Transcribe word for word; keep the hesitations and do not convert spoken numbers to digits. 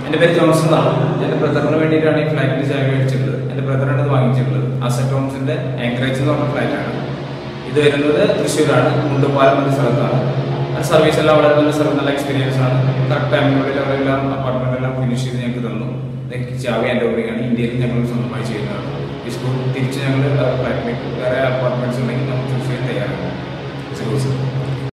എൻ്റെ പേര് ജോൺസൺ എന്നാണ്. എൻ്റെ ബ്രദറിന് വേണ്ടിയിട്ടാണ് ഈ ഫ്ലാറ്റിൻ്റെ ചായ മേടിച്ചിട്ടുള്ളത്. എൻ്റെ ബ്രദറാണ് ഇത് വാങ്ങിച്ചിട്ടുള്ളത്. അസറ്റ് ഹോംസിൻ്റെ ആങ്കറേജ് എന്ന് പറഞ്ഞ ഫ്ലാറ്റാണ്. ഇത് വരുന്നത് തൃശ്ശൂരാണ്, മുണ്ടുപാലം എന്ന സ്ഥലത്താണ്. സർവീസ് എല്ലാം വളരെ നല്ല സർവീസ്, നല്ല എക്സ്പീരിയൻസ് ആണ്. കറക്റ്റ് ടൈമിനുള്ളിൽ അവരെല്ലാം അപ്പാർട്ട്മെൻ്റ് എല്ലാം ഫിനിഷ് ചെയ്ത് ഞങ്ങൾക്ക് തന്നു. എനിക്ക് ചാവി എൻ്റെ ഓറിയാണ്. ഇന്ത്യയിൽ ഞങ്ങൾ സ്വന്തമായി ചെയ്യുന്നതാണ്. ഈ സ്കൂൾ തിരിച്ച് ഞങ്ങൾ ഫ്ലാറ്റിലേക്ക് വേറെ അപ്പാർട്ട്മെൻറ്റ്സ് ഉണ്ടെങ്കിൽ നമ്മൾ ചൂസ് ചെയ്യാൻ തയ്യാറാണ്.